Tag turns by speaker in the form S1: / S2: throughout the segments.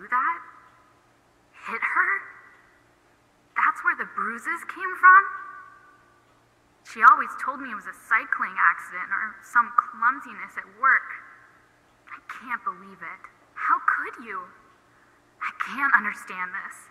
S1: do that? Hit her? That's where the bruises came from? She always told me it was a cycling accident or some clumsiness at work. I can't believe it. How could you? I can't understand this.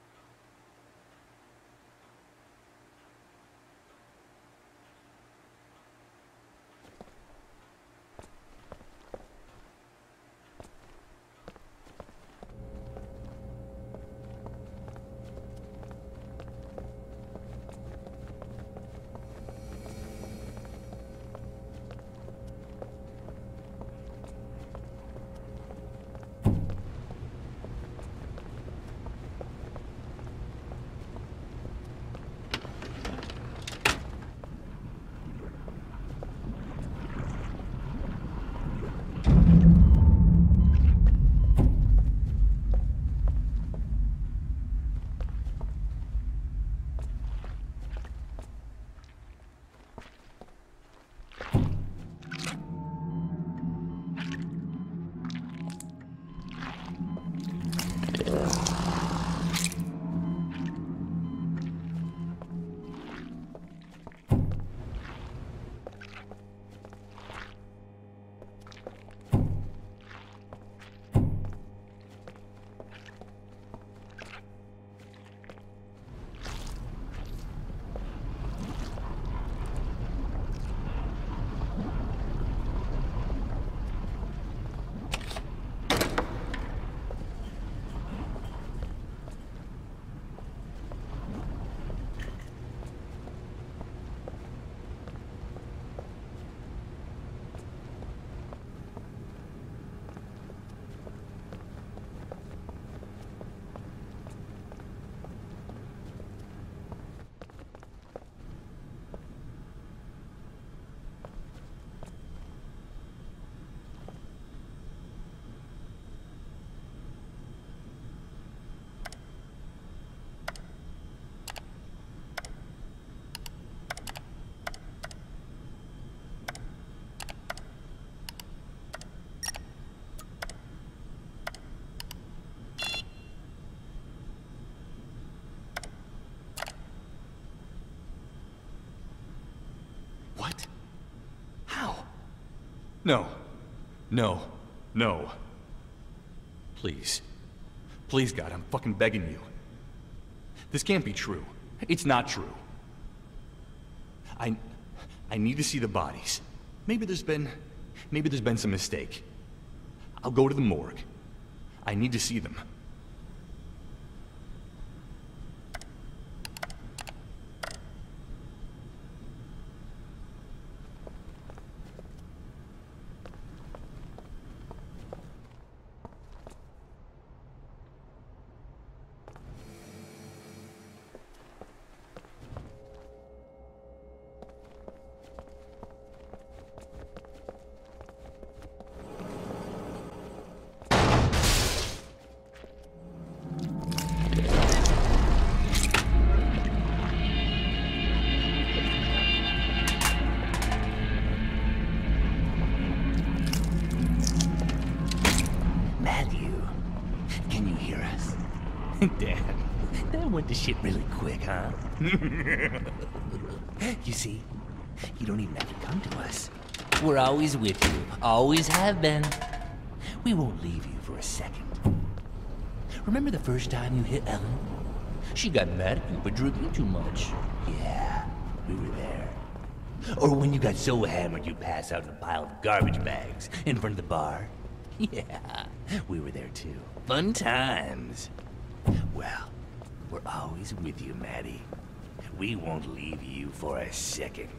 S2: What? How? No. No. No. Please. Please, God, I'm fucking begging you. This can't be true. It's not true. I need to see the bodies. Maybe there's been some mistake. I'll go to the morgue. I need to see them.
S3: Damn, that went to shit really quick, huh? You see, you don't even have to come to us. We're always with you, always have been. We won't leave you for a second. Remember the first time you hit Ellen? She got mad at you for drinking too much. Yeah, we were there. Or when you got so hammered you passed out in a pile of garbage bags in front of the bar? Yeah, we were there too. Fun times. Well, we're always with you, Maddie. We won't leave you for a second.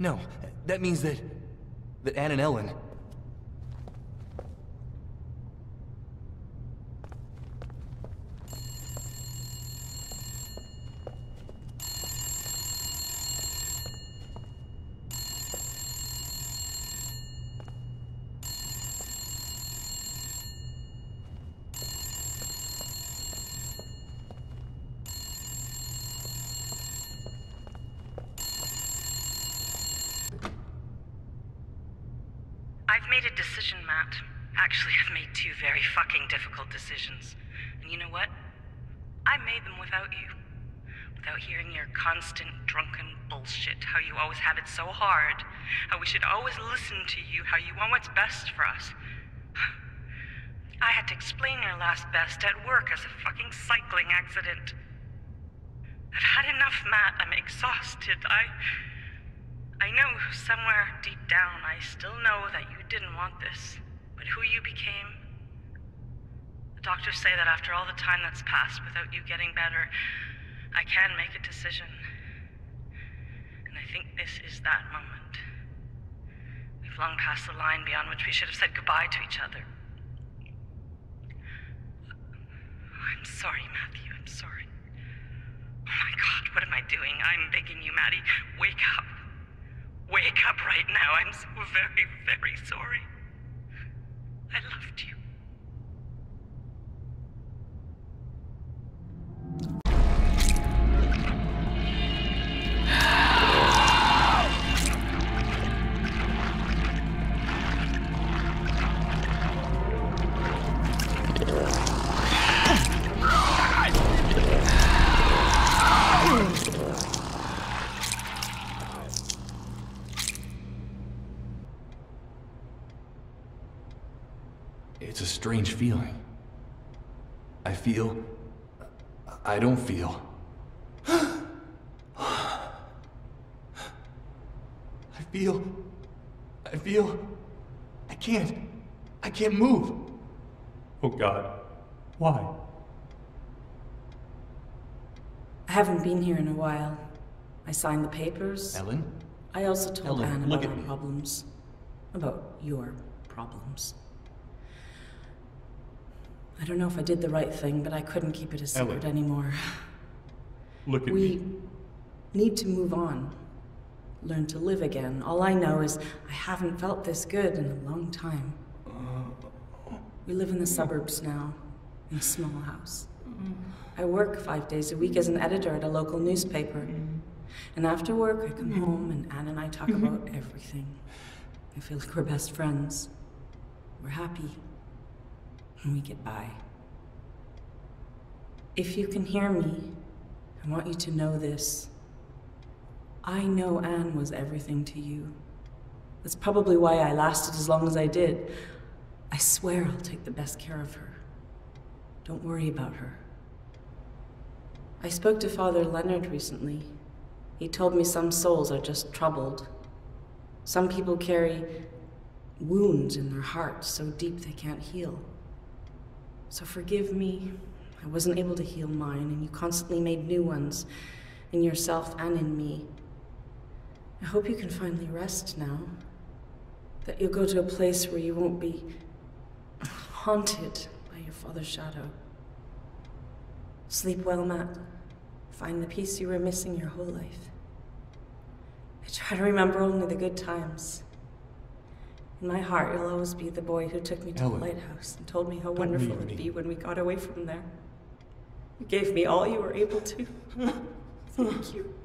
S2: No, that means that Anne and Ellen...
S4: I've made a decision, Matt. Actually, I've made two very fucking difficult decisions. And you know what? I made them without you. Without hearing your constant drunken bullshit, how you always have it so hard, how we should always listen to you, how you want what's best for us. I had to explain your last best at work as a fucking cycling accident. I've had enough, Matt. I'm exhausted. I know somewhere deep down I still know that you didn't want this, but who you became... The doctors say that after all the time that's passed without you getting better, I can make a decision. And I think this is that moment. We've long passed the line beyond which we should have said goodbye to each other. I'm sorry, Matthew, I'm sorry. Oh my God, what am I doing? I'm begging you, Maddie, wake up. Wake up right now. I'm so very, very sorry. I loved you.
S2: It's a strange feeling. I don't feel. I can't move. Oh God, why?
S5: I haven't been here in a while. I signed the papers.
S2: Ellen?
S5: I also told
S2: Ellen,
S5: Anne
S2: look
S5: about
S2: at
S5: our
S2: me.
S5: problems. About your problems. I don't know if I did the right thing, but I couldn't keep it a secret anymore.
S2: Look at
S5: We
S2: me.
S5: need to move on. Learn to live again. All I know is I haven't felt this good in a long time. We live in the suburbs now, in a small house. I work 5 days a week as an editor at a local newspaper. And after work, I come home and Anne and I talk about everything. I feel like we're best friends. We're happy. And we get by. If you can hear me, I want you to know this. I know Anne was everything to you. That's probably why I lasted as long as I did. I swear I'll take the best care of her. Don't worry about her. I spoke to Father Leonard recently. He told me some souls are just troubled. Some people carry wounds in their hearts so deep they can't heal. So forgive me. I wasn't able to heal mine, and you constantly made new ones, in yourself and in me. I hope you can finally rest now. That you'll go to a place where you won't be haunted by your father's shadow. Sleep well, Matt. Find the peace you were missing your whole life. I try to remember only the good times. In my heart, you'll always be the boy who took me to
S2: Ellen,
S5: the lighthouse and told me how
S2: don't
S5: wonderful
S2: leave
S5: it'd
S2: me.
S5: be when we got away from there. You gave me all you were able to. Thank you.